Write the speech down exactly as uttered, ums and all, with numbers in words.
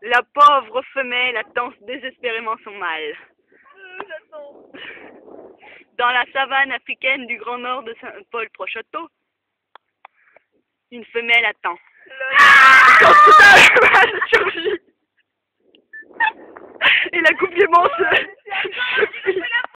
La pauvre femelle attend désespérément son mâle. Euh, j'attends. Dans la savane africaine du Grand Nord de Saint-Paul-Prochotto, une femelle attend. Le...